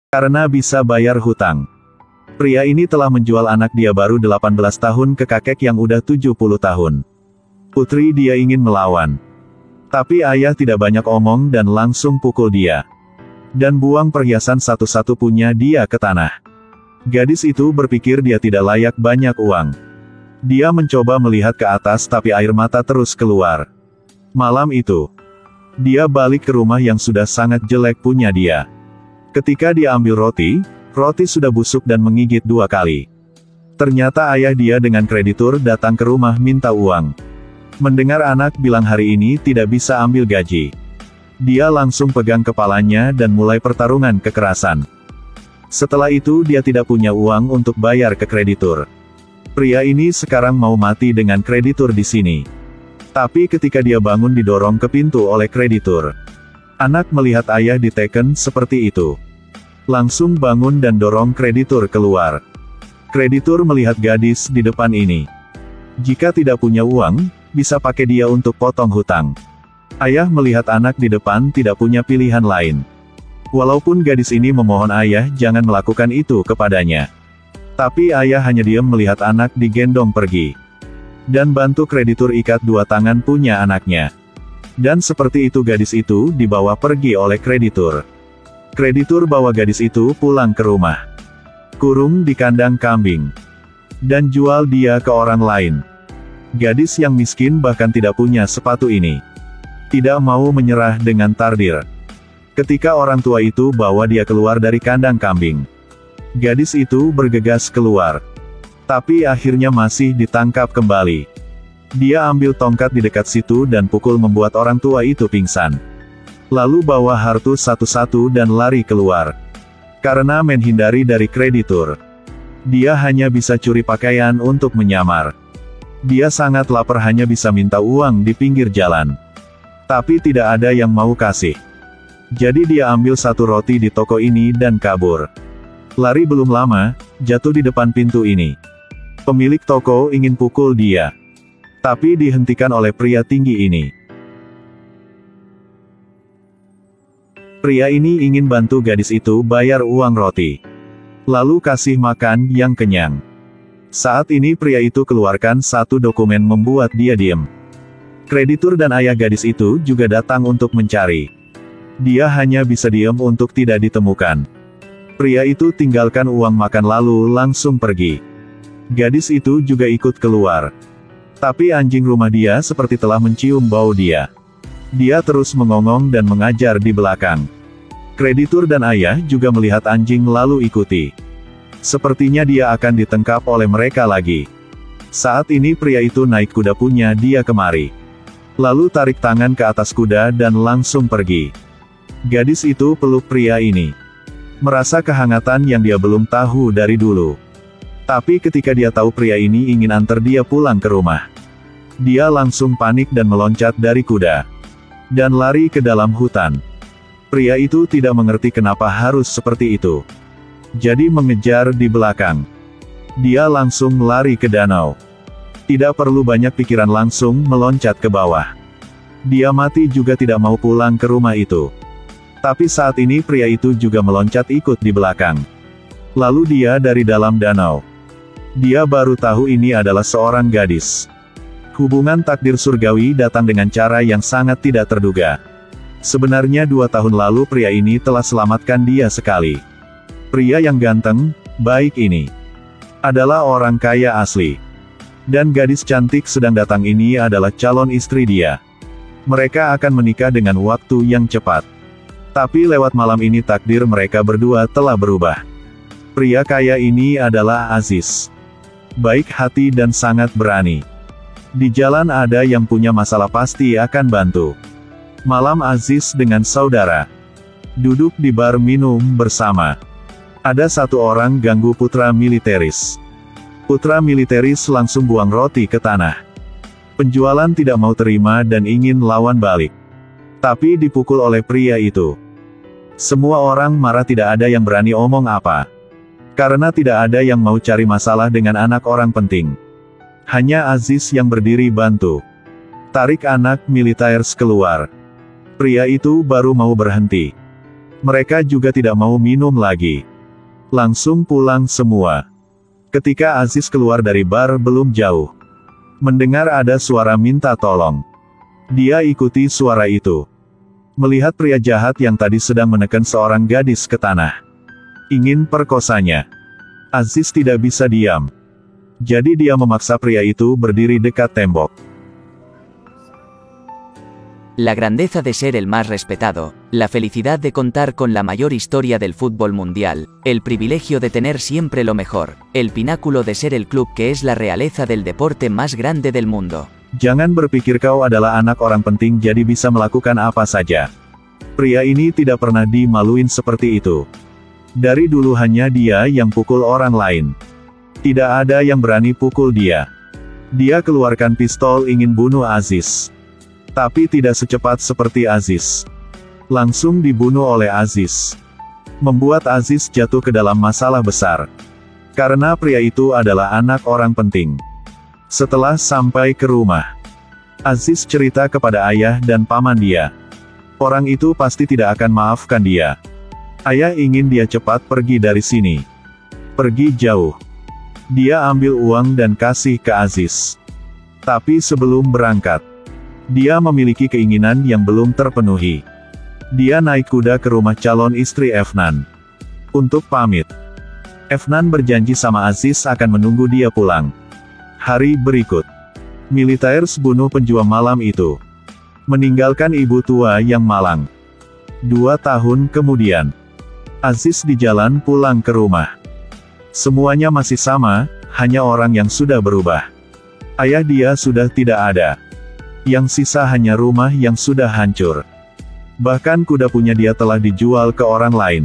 Karena bisa bayar hutang. Pria ini telah menjual anak dia baru 18 tahun ke kakek yang udah 70 tahun. Putri dia ingin melawan. Tapi ayah tidak banyak omong dan langsung pukul dia. Dan buang perhiasan satu-satu punya dia ke tanah. Gadis itu berpikir dia tidak layak banyak uang. Dia mencoba melihat ke atas tapi air mata terus keluar. Malam itu, dia balik ke rumah yang sudah sangat jelek punya dia. Ketika dia ambil roti sudah busuk dan menggigit 2 kali. Ternyata ayah dia dengan kreditur datang ke rumah minta uang. Mendengar anak bilang hari ini tidak bisa ambil gaji. Dia langsung pegang kepalanya dan mulai pertarungan kekerasan. Setelah itu dia tidak punya uang untuk bayar ke kreditur. Pria ini sekarang mau mati dengan kreditur di sini. Tapi ketika dia bangun didorong ke pintu oleh kreditur. Anak melihat ayah diteken seperti itu. Langsung bangun dan dorong kreditur keluar. Kreditur melihat gadis di depan ini. Jika tidak punya uang, bisa pakai dia untuk potong hutang. Ayah melihat anak di depan tidak punya pilihan lain. Walaupun gadis ini memohon ayah jangan melakukan itu kepadanya. Tapi ayah hanya diam melihat anak digendong pergi. Dan bantu kreditur ikat 2 tangan punya anaknya. Dan seperti itu gadis itu dibawa pergi oleh kreditur. Kreditur bawa gadis itu pulang ke rumah. Kurung di kandang kambing. Dan jual dia ke orang lain. Gadis yang miskin bahkan tidak punya sepatu ini. Tidak mau menyerah dengan takdir. Ketika orang tua itu bawa dia keluar dari kandang kambing. Gadis itu bergegas keluar. Tapi akhirnya masih ditangkap kembali. Dia ambil tongkat di dekat situ dan pukul membuat orang tua itu pingsan. Lalu bawa hartu satu-satu dan lari keluar. Karena menghindari dari kreditur. Dia hanya bisa curi pakaian untuk menyamar. Dia sangat lapar hanya bisa minta uang di pinggir jalan. Tapi tidak ada yang mau kasih. Jadi dia ambil 1 roti di toko ini dan kabur. Lari belum lama, jatuh di depan pintu ini. Pemilik toko ingin pukul dia. Tapi dihentikan oleh pria tinggi ini. Pria ini ingin bantu gadis itu bayar uang roti. Lalu kasih makan yang kenyang. Saat ini pria itu keluarkan 1 dokumen membuat dia diam. Kreditur dan ayah gadis itu juga datang untuk mencari. Dia hanya bisa diam untuk tidak ditemukan. Pria itu tinggalkan uang makan lalu langsung pergi. Gadis itu juga ikut keluar. Tapi anjing rumah dia seperti telah mencium bau dia. Dia terus mengongong dan mengajar di belakang. Kreditur dan ayah juga melihat anjing lalu ikuti. Sepertinya dia akan ditangkap oleh mereka lagi. Saat ini pria itu naik kuda punya dia kemari. Lalu tarik tangan ke atas kuda dan langsung pergi. Gadis itu peluk pria ini. Merasa kehangatan yang dia belum tahu dari dulu. Tapi ketika dia tahu pria ini ingin antar dia pulang ke rumah. Dia langsung panik dan meloncat dari kuda. Dan lari ke dalam hutan. Pria itu tidak mengerti kenapa harus seperti itu. Jadi mengejar di belakang. Dia langsung lari ke danau. Tidak perlu banyak pikiran langsung meloncat ke bawah. Dia mati juga tidak mau pulang ke rumah itu. Tapi saat ini pria itu juga meloncat ikut di belakang. Lalu dia dari dalam danau. Dia baru tahu ini adalah seorang gadis. Hubungan takdir surgawi datang dengan cara yang sangat tidak terduga. Sebenarnya 2 tahun lalu pria ini telah selamatkan dia sekali. Pria yang ganteng, baik ini adalah orang kaya asli. Dan gadis cantik sedang datang ini adalah calon istri dia. Mereka akan menikah dengan waktu yang cepat. Tapi lewat malam ini takdir mereka berdua telah berubah. Pria kaya ini adalah Aziz. Baik hati dan sangat berani. Di jalan ada yang punya masalah pasti akan bantu. Malam Aziz dengan saudara. Duduk di bar minum bersama. Ada 1 orang ganggu putra militeris. Putra militeris langsung buang roti ke tanah. Penjualan tidak mau terima dan ingin lawan balik. Tapi dipukul oleh pria itu. Semua orang marah tidak ada yang berani omong apa. Karena tidak ada yang mau cari masalah dengan anak orang penting. Hanya Aziz yang berdiri bantu. Tarik anak militeris keluar. Pria itu baru mau berhenti. Mereka juga tidak mau minum lagi. Langsung pulang semua. Ketika Aziz keluar dari bar belum jauh, mendengar ada suara minta tolong. Dia ikuti suara itu. Melihat pria jahat yang tadi sedang menekan seorang gadis ke tanah. Ingin perkosanya. Aziz tidak bisa diam. Jadi dia memaksa pria itu berdiri dekat tembok. La grandeza de ser el más respetado, la felicidad de contar con la mayor historia del fútbol mundial, el privilegio de tener siempre lo mejor, el pináculo de ser el club que es la realeza del deporte más grande del mundo. Jangan berpikir kau adalah anak orang penting jadi bisa melakukan apa saja. Pria ini tidak pernah dimaluin seperti itu. Dari dulu hanya dia yang pukul orang lain. Tidak ada yang berani pukul dia. Dia keluarkan pistol ingin bunuh Aziz. Tapi tidak secepat seperti Aziz. Langsung dibunuh oleh Aziz. Membuat Aziz jatuh ke dalam masalah besar. Karena pria itu adalah anak orang penting. Setelah sampai ke rumah, Aziz cerita kepada ayah dan paman dia. Orang itu pasti tidak akan maafkan dia. Ayah ingin dia cepat pergi dari sini. Pergi jauh. Dia ambil uang dan kasih ke Aziz. Tapi sebelum berangkat, dia memiliki keinginan yang belum terpenuhi. Dia naik kuda ke rumah calon istri Efnan. Untuk pamit. Efnan berjanji sama Aziz akan menunggu dia pulang. Hari berikut. Militaires bunuh penjual malam itu. Meninggalkan ibu tua yang malang. 2 tahun kemudian. Aziz di jalan pulang ke rumah. Semuanya masih sama, hanya orang yang sudah berubah. Ayah dia sudah tidak ada. Yang sisa hanya rumah yang sudah hancur. Bahkan kuda punya dia telah dijual ke orang lain.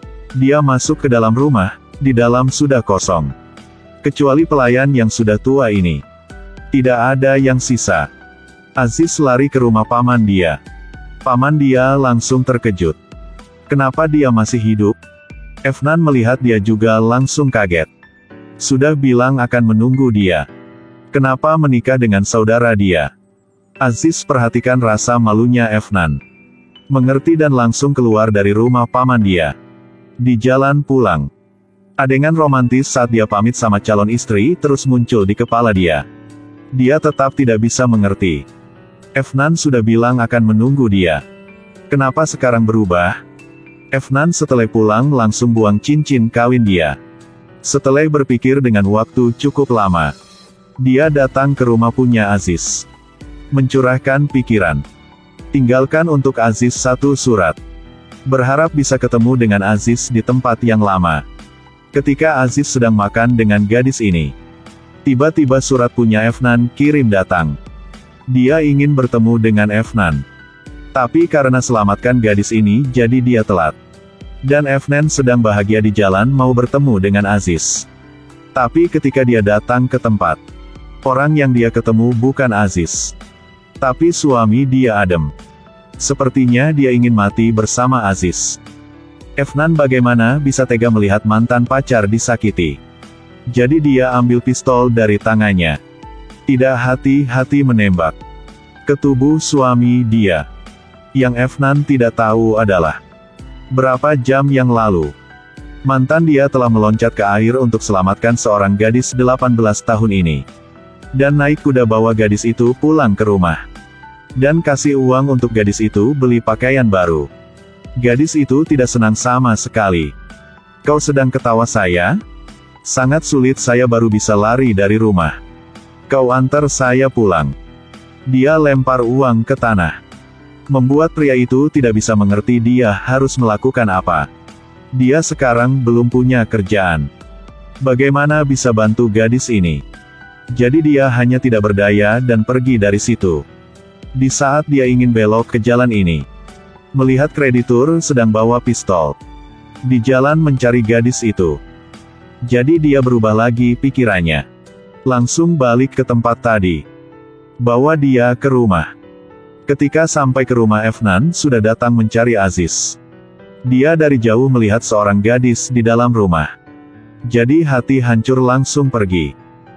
Dia masuk ke dalam rumah, di dalam sudah kosong. Kecuali pelayan yang sudah tua ini. Tidak ada yang sisa. Aziz lari ke rumah paman dia. Paman dia langsung terkejut. Kenapa dia masih hidup? Efnan melihat dia juga langsung kaget. Sudah bilang akan menunggu dia. Kenapa menikah dengan saudara dia? Aziz perhatikan rasa malunya Efnan. Mengerti dan langsung keluar dari rumah paman dia. Di jalan pulang. Adegan romantis saat dia pamit sama calon istri terus muncul di kepala dia. Dia tetap tidak bisa mengerti. Efnan sudah bilang akan menunggu dia. Kenapa sekarang berubah? Efnan setelah pulang langsung buang cincin kawin dia. Setelah berpikir dengan waktu cukup lama, dia datang ke rumah punya Aziz. Mencurahkan pikiran. Tinggalkan untuk Aziz 1 surat. Berharap bisa ketemu dengan Aziz di tempat yang lama. Ketika Aziz sedang makan dengan gadis ini, tiba-tiba surat punya Efnan kirim datang. Dia ingin bertemu dengan Efnan. Tapi karena selamatkan gadis ini jadi dia telat. Dan Efnan sedang bahagia di jalan mau bertemu dengan Aziz. Tapi ketika dia datang ke tempat, orang yang dia ketemu bukan Aziz. Tapi suami dia Adem. Sepertinya dia ingin mati bersama Aziz. Efnan bagaimana bisa tega melihat mantan pacar disakiti. Jadi dia ambil pistol dari tangannya. Tidak hati-hati menembak ke tubuh suami dia. Yang Efnan tidak tahu adalah, berapa jam yang lalu, mantan dia telah meloncat ke air untuk selamatkan seorang gadis 18 tahun ini. Dan naik kuda bawa gadis itu pulang ke rumah. Dan kasih uang untuk gadis itu beli pakaian baru. Gadis itu tidak senang sama sekali. Kau sedang ketawa saya? Sangat sulit saya baru bisa lari dari rumah. Kau antar saya pulang. Dia lempar uang ke tanah. Membuat pria itu tidak bisa mengerti dia harus melakukan apa. Dia sekarang belum punya kerjaan. Bagaimana bisa bantu gadis ini? Jadi dia hanya tidak berdaya dan pergi dari situ. Di saat dia ingin belok ke jalan ini, melihat kreditur sedang bawa pistol. Di jalan mencari gadis itu. Jadi dia berubah lagi pikirannya. Langsung balik ke tempat tadi. Bawa dia ke rumah. Ketika sampai ke rumah Efnan sudah datang mencari Aziz. Dia dari jauh melihat seorang gadis di dalam rumah. Jadi hati hancur langsung pergi.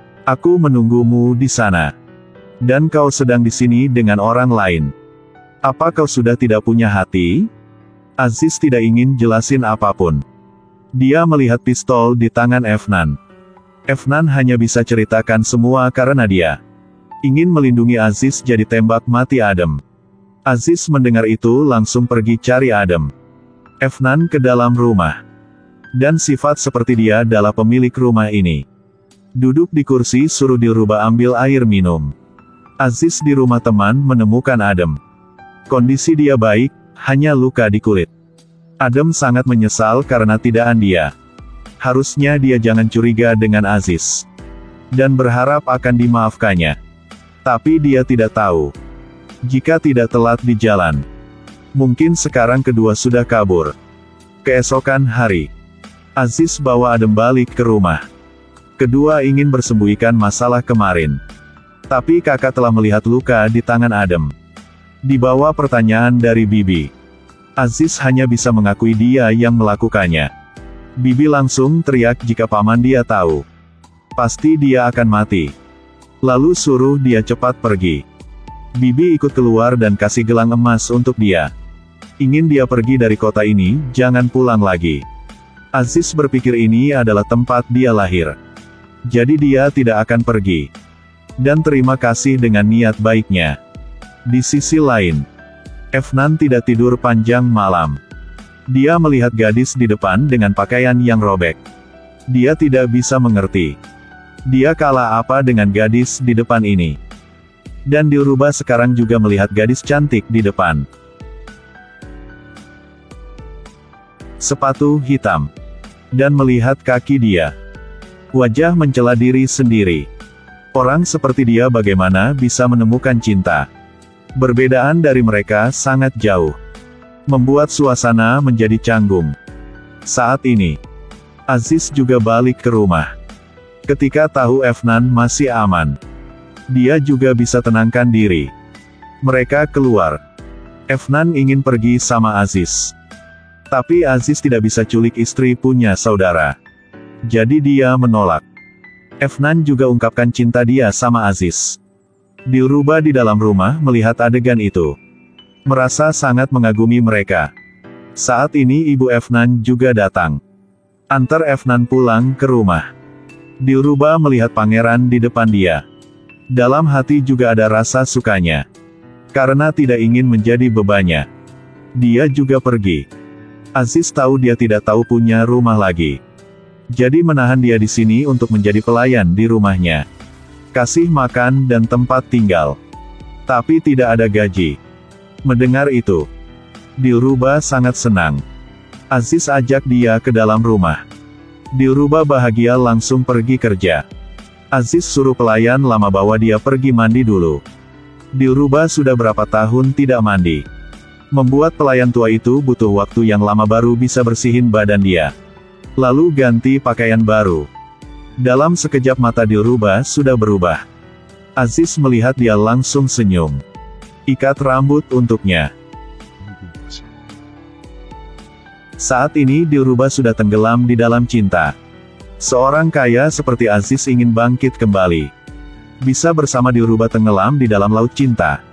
Aku menunggumu di sana. Dan kau sedang di sini dengan orang lain. Apa kau sudah tidak punya hati? Aziz tidak ingin jelasin apapun. Dia melihat pistol di tangan Efnan. Efnan hanya bisa ceritakan semua karena dia ingin melindungi Aziz jadi tembak mati Adem. Aziz mendengar itu langsung pergi cari Adem. Efnan ke dalam rumah. Dan sifat seperti dia adalah pemilik rumah ini. Duduk di kursi suruh Dilruba ambil air minum. Aziz di rumah teman menemukan Adem. Kondisi dia baik, hanya luka di kulit. Adem sangat menyesal karena tindakan dia. Harusnya dia jangan curiga dengan Aziz. Dan berharap akan dimaafkannya. Tapi dia tidak tahu. Jika tidak telat di jalan. Mungkin sekarang kedua sudah kabur. Keesokan hari. Aziz bawa Adem balik ke rumah. Kedua ingin bersembunyikan masalah kemarin. Tapi kakak telah melihat luka di tangan Adem. Di bawah pertanyaan dari Bibi. Aziz hanya bisa mengakui dia yang melakukannya. Bibi langsung teriak jika paman dia tahu. Pasti dia akan mati. Lalu suruh dia cepat pergi. Bibi ikut keluar dan kasih gelang emas untuk dia. Ingin dia pergi dari kota ini, jangan pulang lagi. Aziz berpikir ini adalah tempat dia lahir. Jadi dia tidak akan pergi. Dan terima kasih dengan niat baiknya. Di sisi lain, Efnan tidak tidur panjang malam. Dia melihat gadis di depan dengan pakaian yang robek. Dia tidak bisa mengerti. Dia kalah apa dengan gadis di depan ini. Dan Dilruba sekarang juga melihat gadis cantik di depan. Sepatu hitam. Dan melihat kaki dia. Wajah mencela diri sendiri. Orang seperti dia bagaimana bisa menemukan cinta? Perbedaan dari mereka sangat jauh. Membuat suasana menjadi canggung. Saat ini, Aziz juga balik ke rumah. Ketika tahu Efnan masih aman, dia juga bisa tenangkan diri. Mereka keluar. Efnan ingin pergi sama Aziz. Tapi Aziz tidak bisa culik istri punya saudara. Jadi dia menolak. Efnan juga ungkapkan cinta dia sama Aziz. Dilruba di dalam rumah melihat adegan itu. Merasa sangat mengagumi mereka. Saat ini ibu Efnan juga datang. Antar Efnan pulang ke rumah. Dilruba melihat pangeran di depan dia. Dalam hati juga ada rasa sukanya. Karena tidak ingin menjadi bebannya. Dia juga pergi. Aziz tahu dia tidak tahu punya rumah lagi. Jadi menahan dia di sini untuk menjadi pelayan di rumahnya. Kasih makan dan tempat tinggal. Tapi tidak ada gaji. Mendengar itu, Dilruba sangat senang. Aziz ajak dia ke dalam rumah. Dilruba bahagia langsung pergi kerja. Aziz suruh pelayan lama bawa dia pergi mandi dulu. Dilruba sudah berapa tahun tidak mandi. Membuat pelayan tua itu butuh waktu yang lama baru bisa bersihin badan dia. Lalu ganti pakaian baru. Dalam sekejap mata Dilruba sudah berubah. Aziz melihat dia langsung senyum. Ikat rambut untuknya. Saat ini Dilruba sudah tenggelam di dalam cinta. Seorang kaya seperti Aziz ingin bangkit kembali. Bisa bersama Dilruba tenggelam di dalam laut cinta.